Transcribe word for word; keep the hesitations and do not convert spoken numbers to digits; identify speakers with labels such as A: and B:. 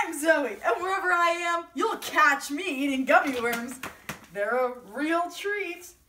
A: I'm Zoe, and wherever I am, you'll catch me eating gummy worms. They're a real treat.